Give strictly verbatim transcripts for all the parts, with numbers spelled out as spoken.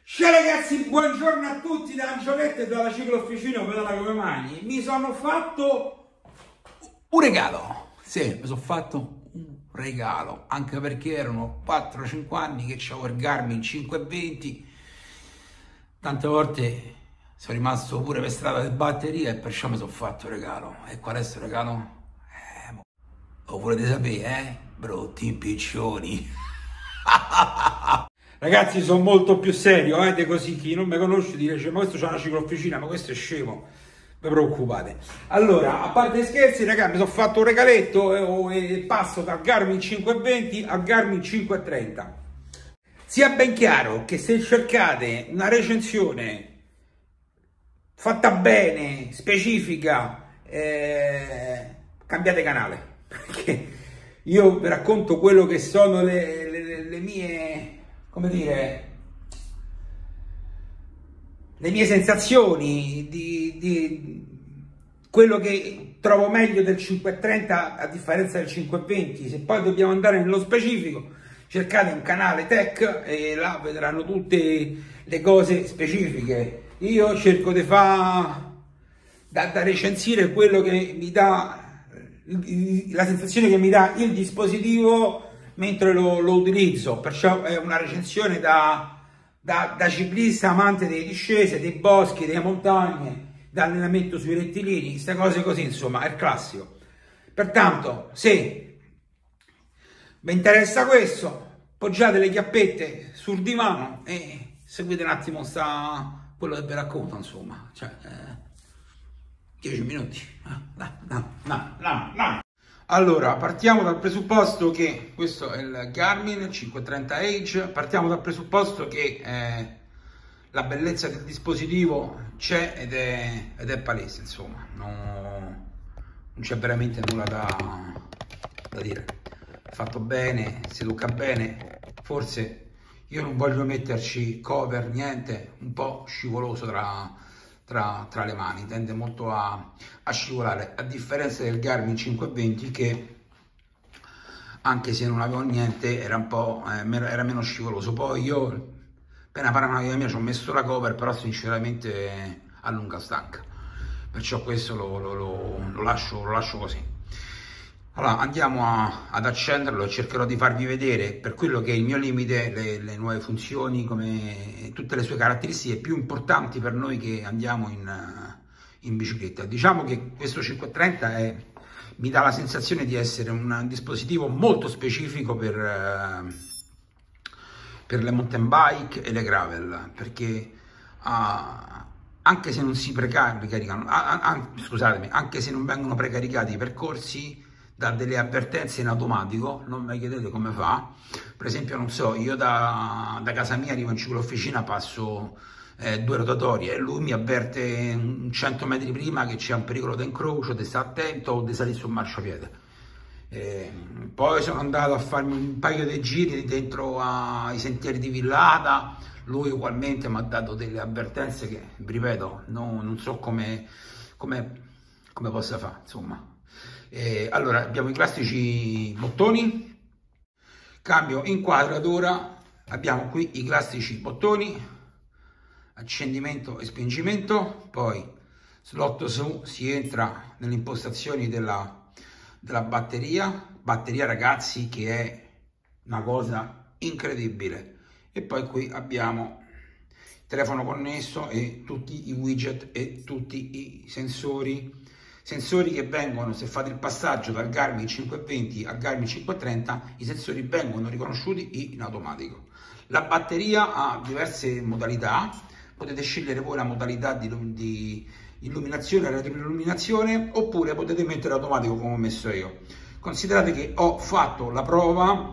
Ciao ragazzi, buongiorno a tutti da Angioletto e dalla Ciclofficina Pedala Come Mani. Mi sono fatto un regalo, sì, mi sono fatto un regalo, anche perché erano quattro cinque anni che c'avevo il Garmin cinquecentoventi, tante volte sono rimasto pure per strada di batteria e perciò mi sono fatto un regalo. E qual è questo regalo? Eh, lo volete sapere, eh? Brutti impiccioni. Ragazzi, sono molto più serio, eh, di così. Chi non mi conosce dice, ma questo c'ha una ciclofficina, ma questo è scemo. Non vi preoccupate. Allora, a parte scherzi, ragazzi, mi sono fatto un regaletto e, e passo dal Garmin cinquecentoventi al Garmin cinquecentotrenta. Sia ben chiaro che se cercate una recensione fatta bene, specifica, eh, cambiate canale. Perché io vi racconto quello che sono le, le, le mie... come dire, le mie sensazioni di, di quello che trovo meglio del cinquecentotrenta a differenza del cinquecentoventi. Se poi dobbiamo andare nello specifico, cercate un canale tech e là vedranno tutte le cose specifiche. Io cerco di fare da, da recensire quello che mi dà la sensazione che mi dà il dispositivo mentre lo, lo utilizzo, perciò è una recensione da, da, da ciclista amante delle discese, dei boschi, delle montagne, da allenamento sui rettilini, queste cose così, insomma, è il classico. Pertanto, se vi interessa questo, poggiate le chiappette sul divano e seguite un attimo sta, quello che vi racconto, insomma, cioè, eh, dieci minuti, no, no, no, no, no. Allora, partiamo dal presupposto che questo è il Garmin cinquecentotrenta Age, partiamo dal presupposto che eh, la bellezza del dispositivo c'è ed è, ed è palese, insomma, no, non c'è veramente nulla da, da dire. È fatto bene, si tocca bene, forse io non voglio metterci cover, niente, un po' scivoloso tra... Tra, tra le mani, tende molto a, a scivolare, a differenza del Garmin cinquecentoventi che anche se non avevo niente era un po' eh, era meno scivoloso. Poi io appena paranoia mia ci ho messo la cover, però sinceramente a lunga stanca, perciò questo lo, lo, lo, lo, lascio, lo lascio così. Allora andiamo a, ad accenderlo e cercherò di farvi vedere per quello che è il mio limite le, le nuove funzioni, come tutte le sue caratteristiche più importanti per noi che andiamo in, in bicicletta. Diciamo che questo cinquecentotrenta è, mi dà la sensazione di essere un dispositivo molto specifico per, per le mountain bike e le gravel, perché uh, anche se non si precaricano, uh, uh, scusatemi, anche se non vengono precaricati i percorsi, dà delle avvertenze in automatico, non mi chiedete come fa. Per esempio, non so, io da, da casa mia arrivo in ciclofficina, passo eh, due rotatorie e lui mi avverte cento metri prima che c'è un pericolo di incrocio, di stare attento o di salire sul marciapiede. Eh, poi sono andato a farmi un paio di giri dentro ai sentieri di Villata, lui ugualmente mi ha dato delle avvertenze che, vi ripeto, no, non so come, come, come possa fare, insomma. Eh, allora abbiamo i classici bottoni, cambio inquadratura, abbiamo qui i classici bottoni, accendimento e spingimento, poi slotto su, si entra nelle impostazioni della, della batteria, batteria ragazzi che è una cosa incredibile, e poi qui abbiamo il telefono connesso e tutti i widget e tutti i sensori. Sensori che vengono, se fate il passaggio dal Garmin cinquecentoventi al Garmin cinquecentotrenta, i sensori vengono riconosciuti in automatico. La batteria ha diverse modalità, potete scegliere voi la modalità di, di illuminazione, retroilluminazione, oppure potete mettere automatico come ho messo io. Considerate che ho fatto la prova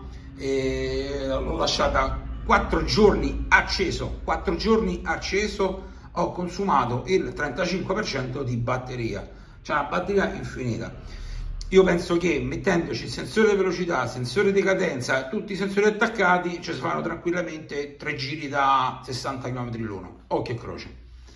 e l'ho lasciata quattro giorni acceso, quattro giorni acceso, ho consumato il trentacinque per cento di batteria. C'è una batteria infinita. Io penso che mettendoci il sensore di velocità, il sensore di cadenza, tutti i sensori attaccati, ci si fanno tranquillamente tre giri da sessanta chilometri l'uno. Occhio e croce.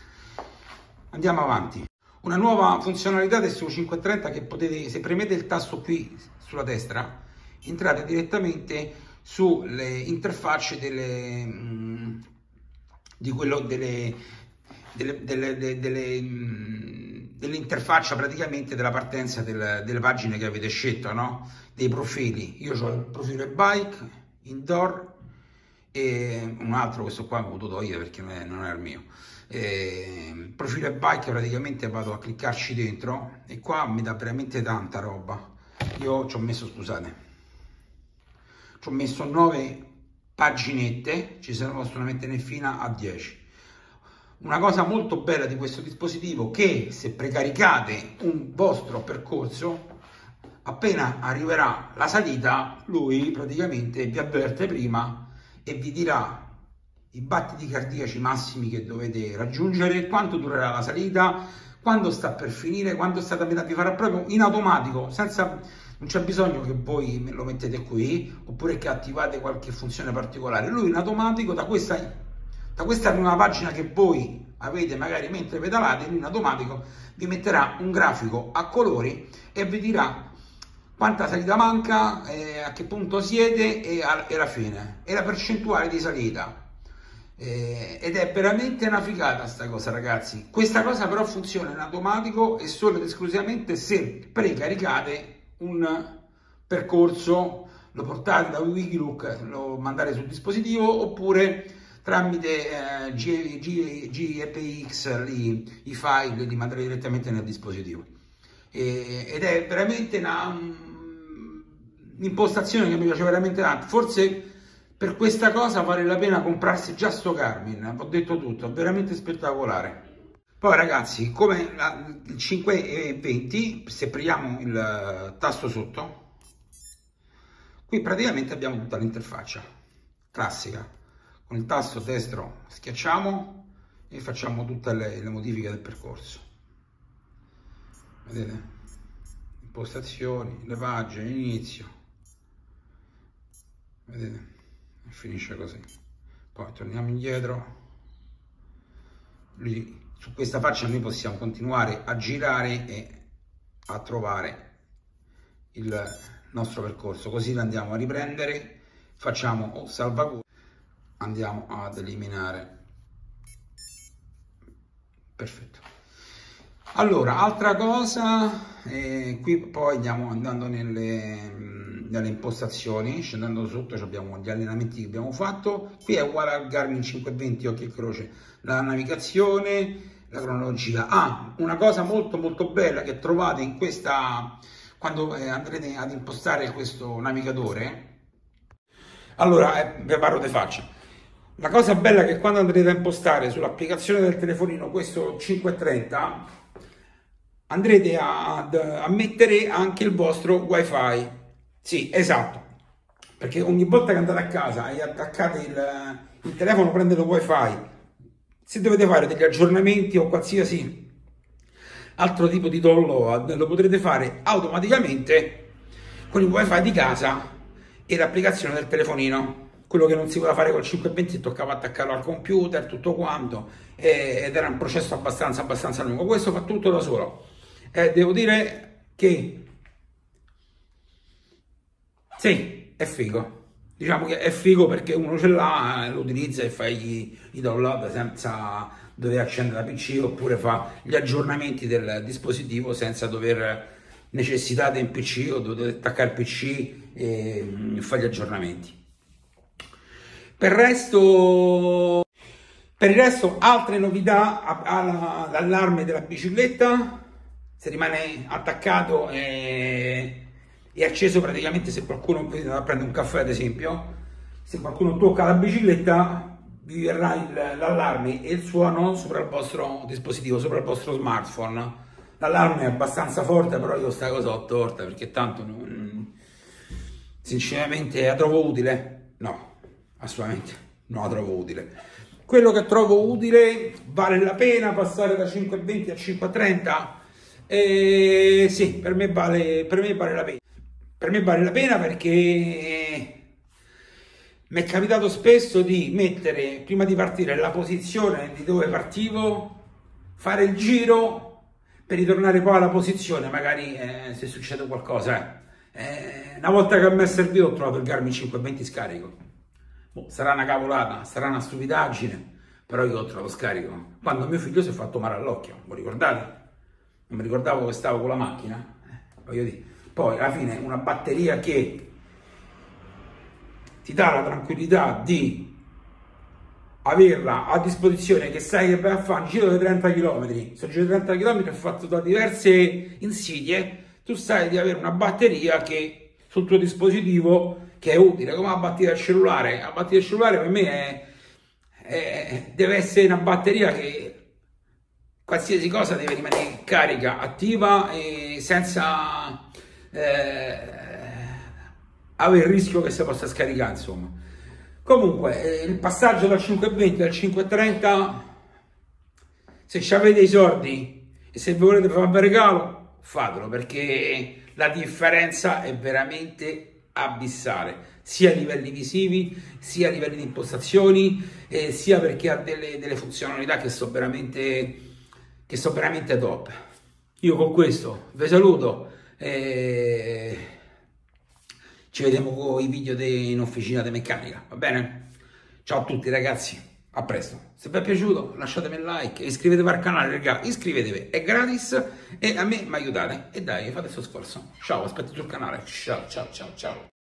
Andiamo avanti. Una nuova funzionalità del suo cinquecentotrenta che potete, se premete il tasto qui sulla destra, entrate direttamente sulle interfacce delle, di quello delle, delle, delle, delle, delle, dell'interfaccia praticamente della partenza del, delle pagine che avete scelto, no? Dei profili. Io ho il profilo e-bike, indoor, e un altro, questo qua l'ho potuto io perché non, è, non era il mio. Eh, profilo e-bike, praticamente vado a cliccarci dentro e qua mi dà veramente tanta roba. Io ci ho messo, scusate, ci ho messo nove paginette, ci se ne possono mettere fino a dieci. Una cosa molto bella di questo dispositivo, che se precaricate un vostro percorso, appena arriverà la salita, lui praticamente vi avverte prima e vi dirà i battiti cardiaci massimi che dovete raggiungere, quanto durerà la salita, quando sta per finire, quando state a metà, vi farà proprio in automatico, senza, non c'è bisogno che voi lo mettete qui oppure che attivate qualche funzione particolare. Lui in automatico, da questa, da questa prima pagina che voi avete magari mentre pedalate, lui in automatico vi metterà un grafico a colori e vi dirà quanta salita manca, eh, a che punto siete e, a, e la fine, e la percentuale di salita. Eh, ed è veramente una figata sta cosa, ragazzi. Questa cosa però funziona in automatico e solo ed esclusivamente se precaricate un percorso, lo portate da Wikilook, lo mandate sul dispositivo, oppure tramite eh, G P X lì, i file li mandate direttamente nel dispositivo. E, ed è veramente un'impostazione che mi piace veramente tanto. Forse per questa cosa vale la pena comprarsi già sto Garmin, ho detto tutto, è veramente spettacolare. Poi ragazzi, come la, il cinque e venti, se prendiamo il tasto sotto, qui praticamente abbiamo tutta l'interfaccia classica. Con il tasto destro schiacciamo e facciamo tutte le, le modifiche del percorso. Vedete? Impostazioni, le pagine, inizio. Vedete? E finisce così. Poi torniamo indietro. Lì, su questa faccia noi possiamo continuare a girare e a trovare il nostro percorso. Così lo andiamo a riprendere, facciamo o salvaguardia, andiamo ad eliminare. Perfetto. Allora, altra cosa, eh, qui poi andiamo andando nelle, nelle impostazioni, scendendo sotto abbiamo gli allenamenti che abbiamo fatto. Qui è uguale al Garmin cinquecentoventi occhio e croce, la navigazione, la cronologia. Ah, una cosa molto molto bella che trovate in questa, quando eh, andrete ad impostare questo navigatore. Allora, eh, vi parlo di faccia. La cosa bella è che quando andrete a impostare sull'applicazione del telefonino questo cinquecentotrenta, andrete a, a mettere anche il vostro wifi. Sì, esatto, perché ogni volta che andate a casa e attaccate il, il telefono, prende il wifi, se dovete fare degli aggiornamenti o qualsiasi altro tipo di download, lo potrete fare automaticamente con il wifi di casa e l'applicazione del telefonino. Quello che non si poteva fare col cinquecentoventi, toccava attaccarlo al computer, tutto quanto, ed era un processo abbastanza, abbastanza lungo. Questo fa tutto da solo. Eh, devo dire che sì, è figo. Diciamo che è figo perché uno ce l'ha, lo utilizza e fa i, i download senza dover accendere la P C, oppure fa gli aggiornamenti del dispositivo senza dover necessità di un P C o dover attaccare il P C e fare gli aggiornamenti. Per il resto, per il resto altre novità, all'allarme della bicicletta, se rimane attaccato e è acceso praticamente se qualcuno va a prendere un caffè, ad esempio, se qualcuno tocca la bicicletta vi verrà l'allarme e il suono sopra il vostro dispositivo, sopra il vostro smartphone. L'allarme è abbastanza forte, però io sta cosa l'ho torta perché tanto non, sinceramente la trovo utile? No, assolutamente non la trovo utile. Quello che trovo utile, vale la pena passare da cinquecentoventi a cinquecentotrenta? Eh, sì, per me, vale, per me vale la pena. Per me vale la pena perché mi è capitato spesso di mettere, prima di partire, la posizione di dove partivo, fare il giro per ritornare poi alla posizione, magari eh, se succede qualcosa. Eh. Eh, una volta che mi è servito ho trovato il Garmin cinquecentoventi scarico. Boh, sarà una cavolata, sarà una stupidaggine, però io oltre allo scarico, quando mio figlio si è fatto male all'occhio, vi ricordate? Non mi ricordavo che stavo con la macchina, eh, voglio dire. Poi alla fine una batteria che ti dà la tranquillità di averla a disposizione, che sai che vai a fare un giro di trenta chilometri, questo giro di trenta chilometri è fatto da diverse insidie, tu sai di avere una batteria che sul tuo dispositivo, che è utile, come la batteria del cellulare. La batteria del cellulare per me è, è, deve essere una batteria che qualsiasi cosa deve rimanere carica, attiva e senza eh, avere il rischio che si possa scaricare, insomma. Comunque, eh, il passaggio dal cinquecentoventi al cinquecentotrenta, se ci avete i soldi e se vi volete fare un regalo, fatelo, perché la differenza è veramente abissale, sia a livelli visivi, sia a livelli di impostazioni, eh, sia perché ha delle, delle funzionalità che sono veramente, che sono veramente top. Io con questo vi saluto. Eh, Ci vediamo con i video in officina di meccanica, va bene? Ciao a tutti ragazzi, a presto. Se vi è piaciuto lasciatemi un like, iscrivetevi al canale, raga, iscrivetevi, è gratis e a me mi aiutate. E dai, fate questo sforzo. Ciao, aspetto sul canale. Ciao, ciao, ciao, ciao.